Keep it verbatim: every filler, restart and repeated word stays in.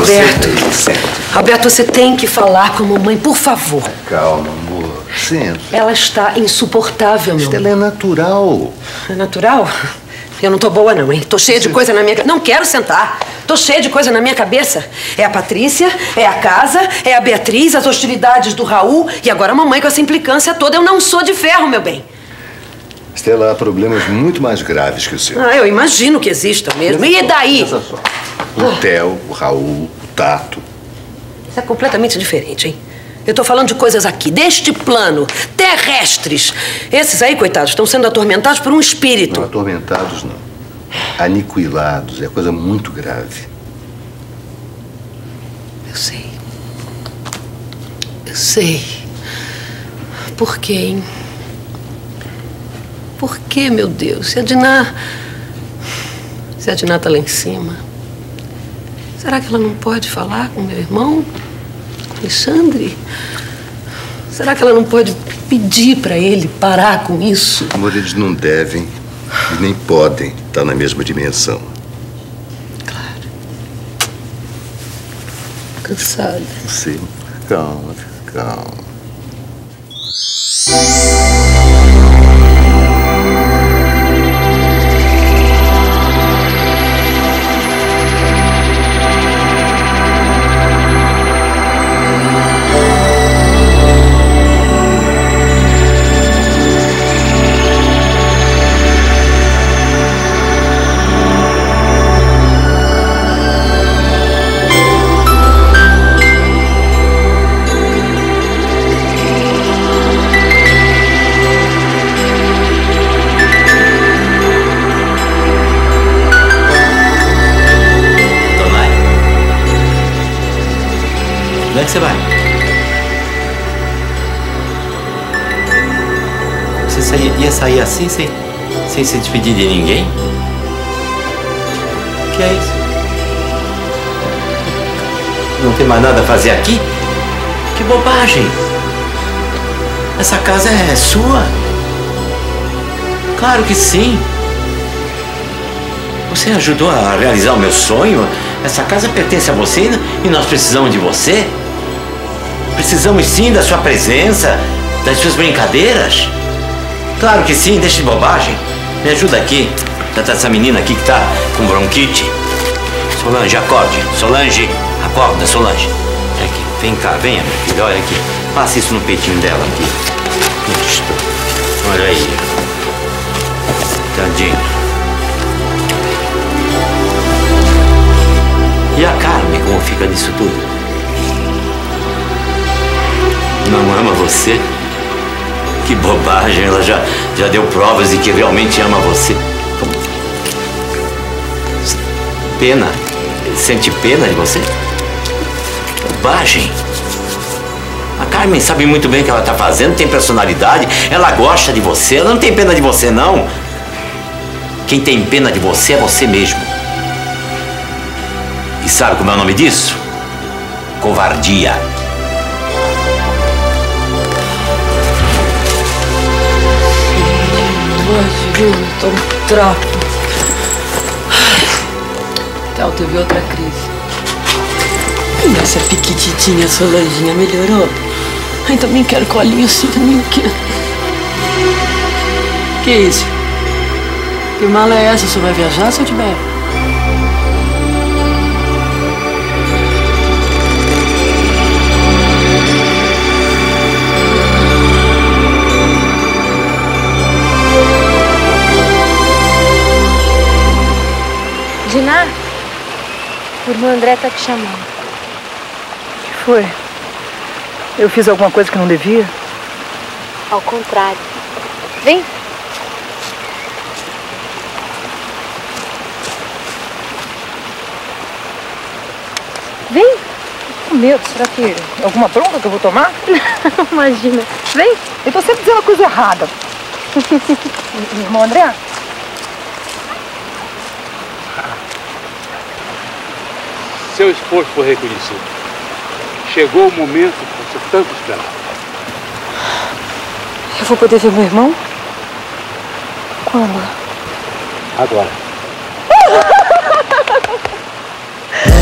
Alberto, você... Alberto, você tem que falar com a mamãe, por favor. Calma, amor. Senta. Ela está insuportável, meu Isso é natural. É natural? Eu não tô boa, não, hein? Tô cheia de coisa na minha cabeça. Não quero sentar. Tô cheia de coisa na minha cabeça. É a Patrícia, é a casa, é a Beatriz, as hostilidades do Raul e agora a mamãe com essa implicância toda. Eu não sou de ferro, meu bem. Stella, há problemas muito mais graves que o seu. Ah, eu imagino que existam mesmo. E daí? Pensa só. O Theo, o Raul, o Tato. Isso é completamente diferente, hein? Eu tô falando de coisas aqui, deste plano, terrestres. Esses aí, coitados, estão sendo atormentados por um espírito. Não, atormentados não. Aniquilados. É coisa muito grave. Eu sei. Eu sei. Por quê, hein? Por quê, meu Deus? Se a Diná... Se a Diná tá lá em cima, será que ela não pode falar com meu irmão? Com Alexandre? Será que ela não pode pedir pra ele parar com isso? Amor, eles não devem e nem podem estar na mesma dimensão. Claro. Cansada. Sim. Calma, calma. Onde é que você vai? Você saía, ia sair assim, sem, sem se despedir de ninguém? O que é isso? Não tem mais nada a fazer aqui? Que bobagem! Essa casa é sua? Claro que sim! Você ajudou a realizar o meu sonho? Essa casa pertence a você e nós precisamos de você? Precisamos sim da sua presença, das suas brincadeiras. Claro que sim, deixa de bobagem. Me ajuda aqui. Tá essa menina aqui que tá com bronquite. Solange, acorde. Solange, acorda, Solange. Vem aqui, vem cá, venha, minha filha, olha aqui. Passa isso no peitinho dela aqui. Isso. Olha aí. Tadinho. E a Carmen, como fica nisso tudo? Não ama você? Que bobagem, ela já, já deu provas de que realmente ama você. Pena? Sente pena de você? Bobagem. A Carmen sabe muito bem o que ela está fazendo, tem personalidade, ela gosta de você, ela não tem pena de você, não. Quem tem pena de você é você mesmo. E sabe como é o nome disso? Covardia. Imagina, tô um trapo. Theo teve outra crise. E essa piquititinha Solanginha melhorou? Ai, também quero colinho assim, também quero. Que isso? Que mala é essa? Você vai viajar se eu tiver? Diná, o irmão André tá te chamando. O que foi? Eu fiz alguma coisa que não devia? Ao contrário. Vem. Vem. Com medo, será que alguma bronca que eu vou tomar? Imagina. Vem. Eu tô sempre dizendo a coisa errada. Irmão André? Seu esforço foi reconhecido. Chegou o momento que você tanto esperava. Eu vou poder ver meu irmão? Quando? Agora.